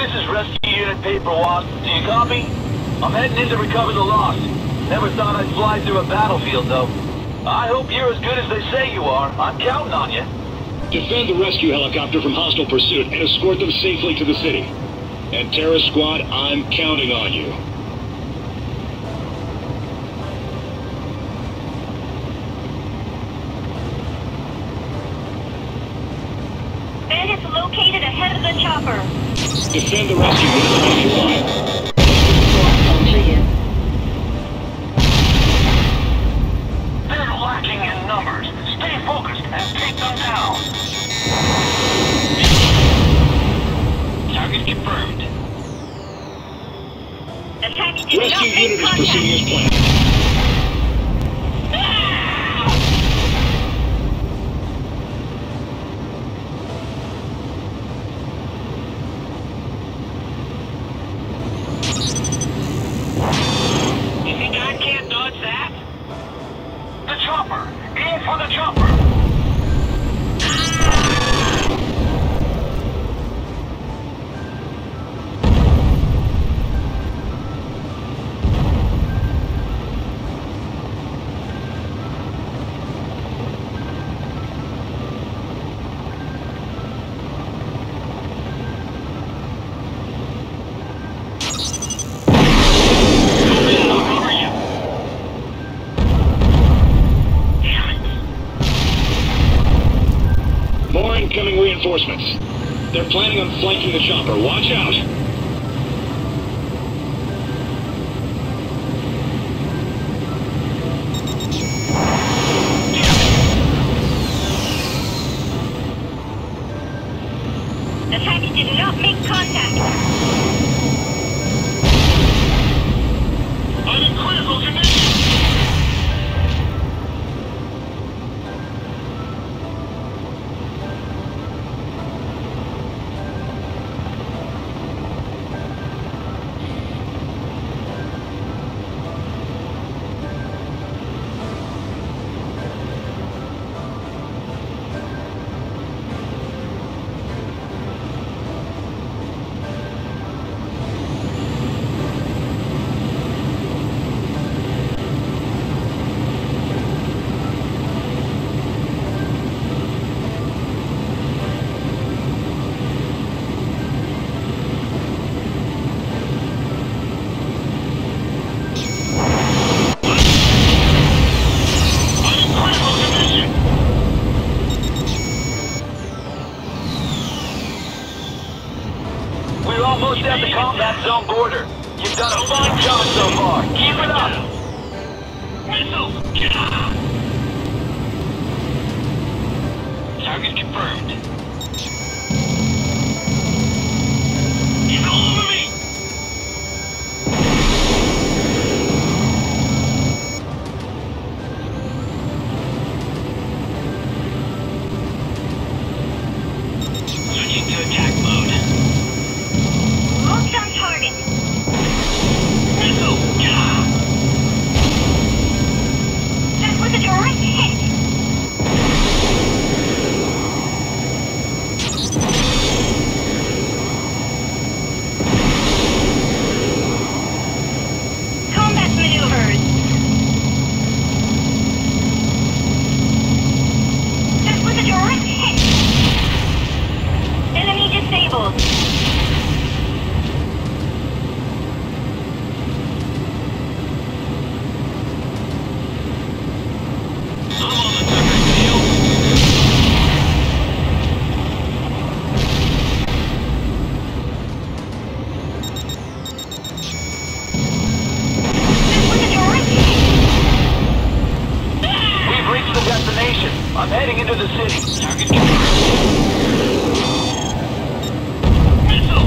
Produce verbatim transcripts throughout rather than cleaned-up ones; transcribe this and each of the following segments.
This is Rescue Unit Paper Wasp. Do you copy? I'm heading in to recover the lost. Never thought I'd fly through a battlefield, though. I hope you're as good as they say you are. I'm counting on you. Defend the rescue helicopter from hostile pursuit and escort them safely to the city. And Terra Squad, I'm counting on you. Bandits located ahead of the chopper. Defend the rescue unit on your line. They're lacking in numbers. Stay focused and take them down. Target confirmed. Attack did not Rescue make unit is contact. proceeding as planned. You think I can't dodge that? The chopper! Aim for the chopper! More incoming reinforcements. They're planning on flanking the chopper. Watch out! Attack did not make contact. I'm in critical condition! We're almost at the combat zone border. You've done a fine job so far. Keep it up. Missiles. Target confirmed. He's all over me. Switching to attack mode. Locked on target. Missile! That was a direct hit. Combat maneuvers. That was a direct hit. Enemy disabled. I'm heading into the city. Target Missile.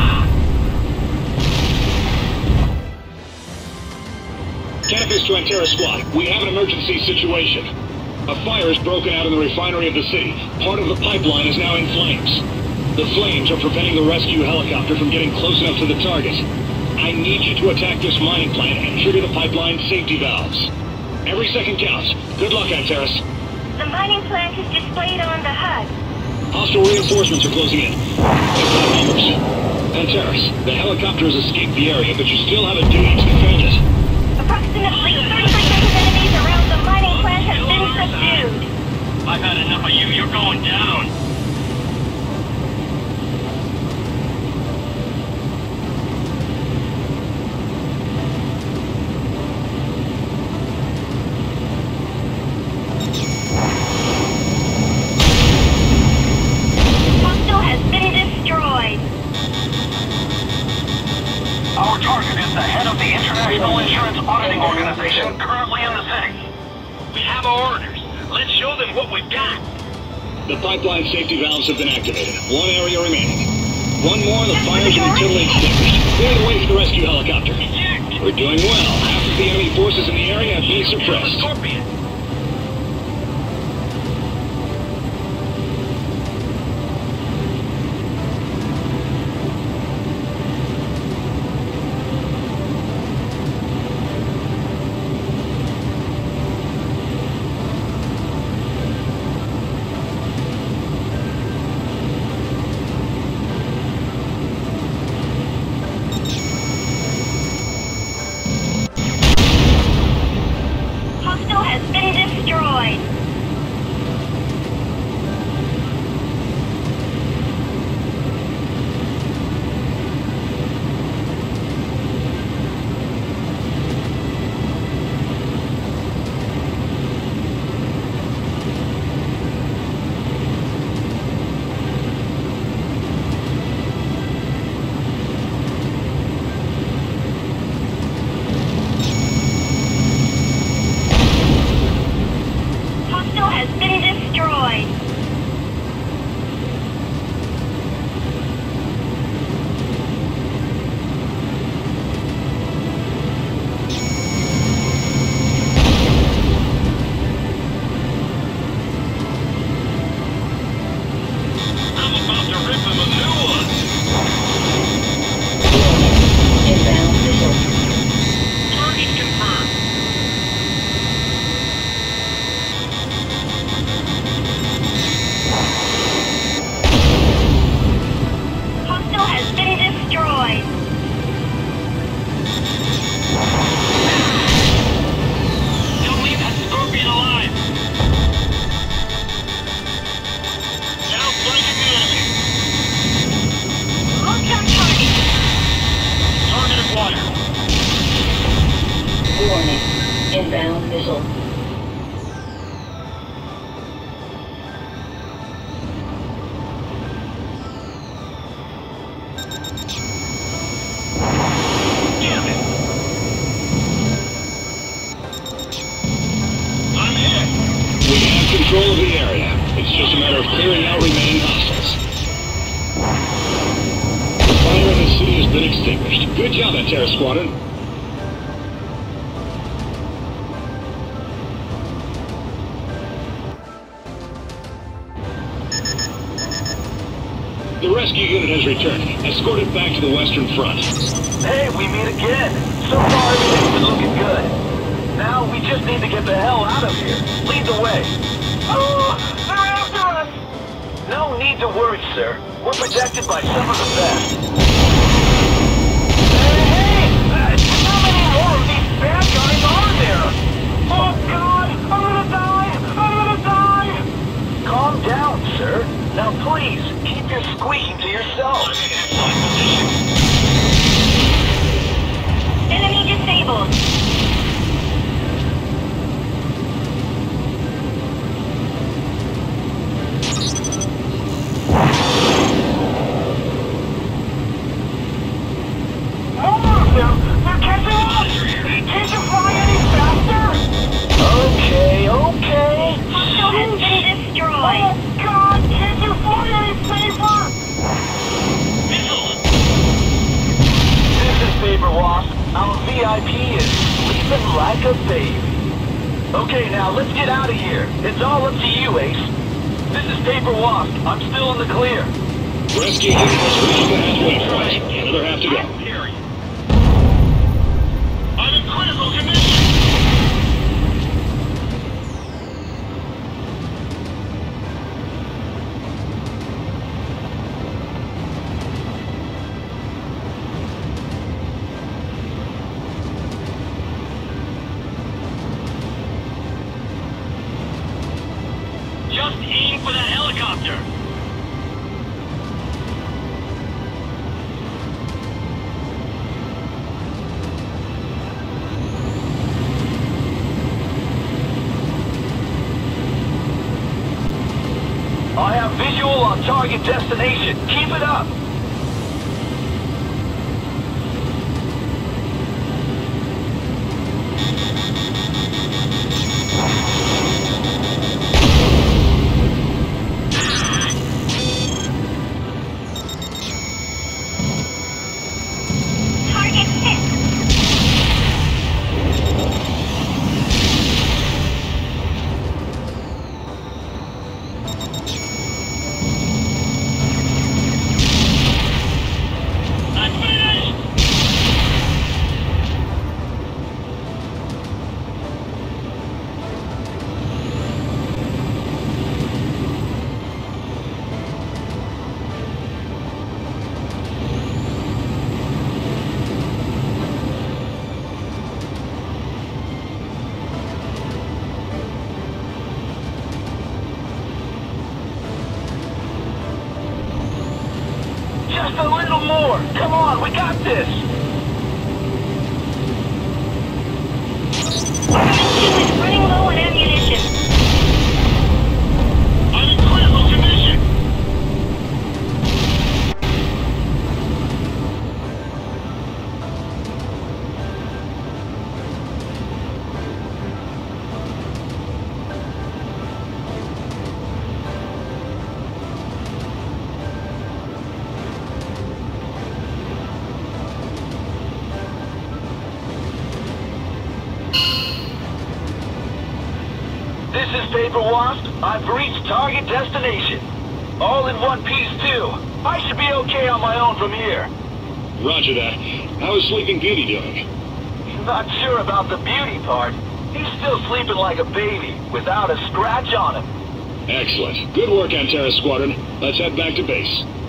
Campus to Terra Squad. We have an emergency situation. A fire has broken out in the refinery of the city. Part of the pipeline is now in flames. The flames are preventing the rescue helicopter from getting close enough to the target. I need you to attack this mining plant and trigger the pipeline safety valves. Every second counts. Good luck, Antares. The mining plant is displayed on the H U D. Hostile reinforcements are closing in. They've got numbers. Antares, the helicopter has escaped the area, but you still have a duty to defend it. Approximately thirty percent of enemies around the mining plant have been subdued. I've had enough of you. You're going down. Hostile has been destroyed. Our target is the head of the International Insurance Auditing Organization currently in the city. We have our orders. Let's show them what we've got. The pipeline safety valves have been activated. One area remaining. One more and the fires will be totally extinguished. Clear the way for the rescue helicopter. We're doing well. Half of the enemy forces in the area have been suppressed. Scorpion. Hostile has been destroyed. Hostile has been destroyed. I'm about to rip him a new one. Inbound missile. Target confirmed. Hostile has been destroyed. Don't leave that Scorpion alive. Now flanking the enemy. Look on target. Target acquired. Warning. Inbound missile. Damn it. I'm hit. We have control of the area. It's just a matter of clearing out remaining hostiles. The fire in the city has been extinguished. Good job, Antares Squadron. The rescue unit has returned. Escorted back to the Western Front. Hey, we meet again. So far, everything's been looking good. Now, we just need to get the hell out of here. Lead the way. Oh, they're after us! No need to worry, sir. We're protected by some of the best. Hey, hey! Uh, how many more of these bad guys are there? Oh, God! I'm gonna die! I'm gonna die! Calm down, sir. Now, please, keep your squeaking to yourself. Enemy disabled. More of them! They're catching up! Can't you fly any faster? Okay, okay. Hostile has been destroyed. Oh, God! Can't you fly any safer? This is Paper Wasp. Our V I P is sleeping like a baby. Okay, now let's get out of here. It's all up to you, Ace. This is Paper Wasp. I'm still in the clear. Rescue unit has reached the halfway point. Another half to go. I'm in critical condition. Visual on target destination. Keep it up. Target hit. Just a little more. Come on, we got this. Seven two is running low on ammunition. I'm in critical condition. This is Paper Wasp. I've reached target destination. All in one piece, too. I should be okay on my own from here. Roger that. How is Sleeping Beauty doing? Not sure about the beauty part. He's still sleeping like a baby, without a scratch on him. Excellent. Good work, Antera Squadron. Let's head back to base.